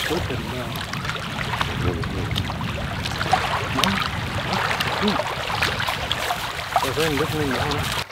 frøkætten der. Der er så en lidt mindre her.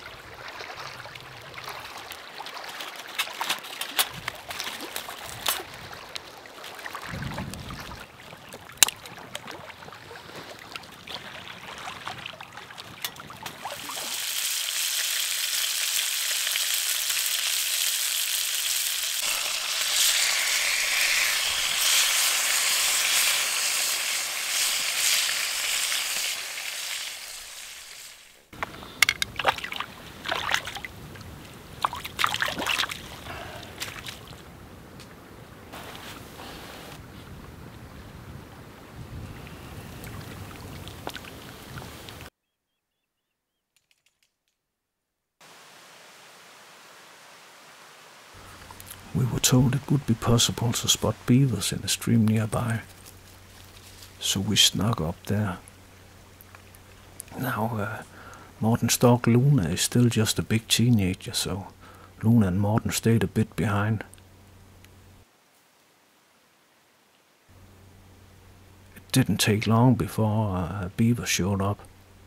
We were told it would be possible to spot beavers in a stream nearby, so we snuck up there. Now, Morten's dog Luna is still just a big teenager, so Luna and Morten stayed a bit behind. It didn't take long before a beaver showed up.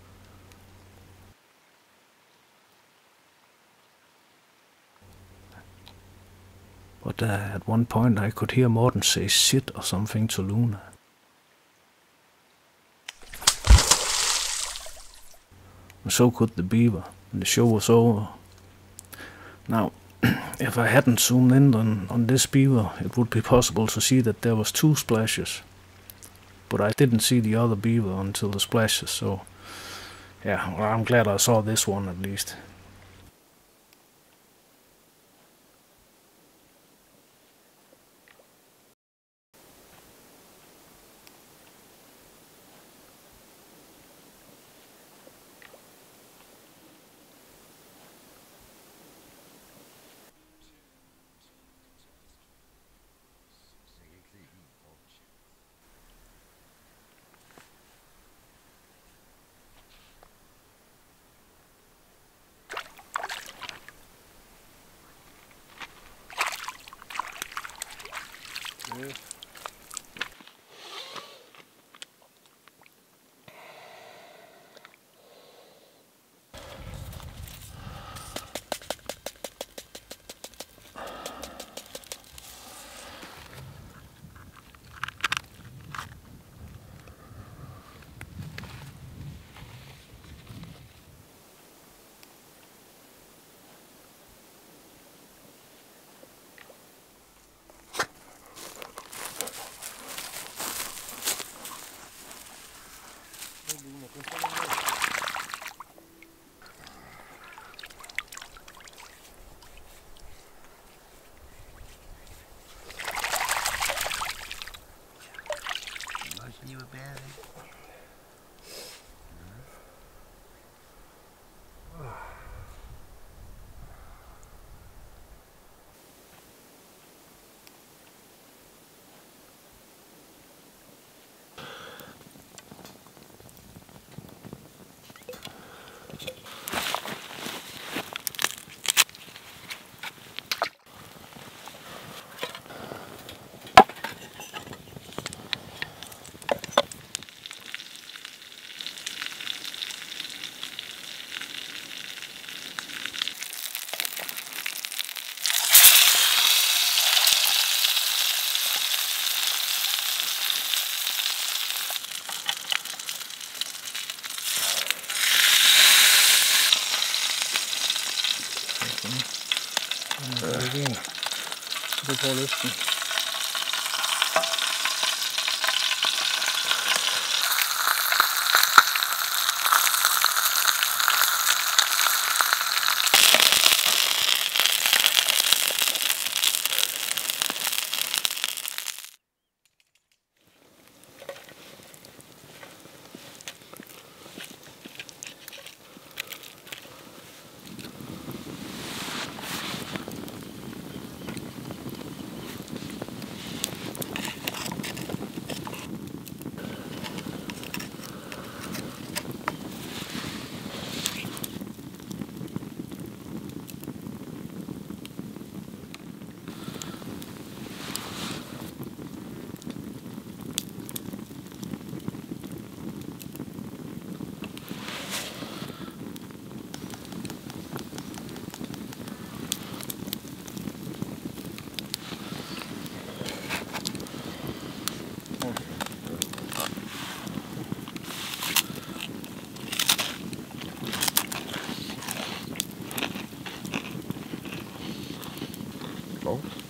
But at one point I could hear Morten say sit or something to Luna. And so could the beaver, and the show was over. Now, if I hadn't zoomed in on this beaver, it would be possible to see that there was 2 splashes. But I didn't see the other beaver until the splashes, so yeah, well, I'm glad I saw this one at least. Yeah. Det får lysten. both.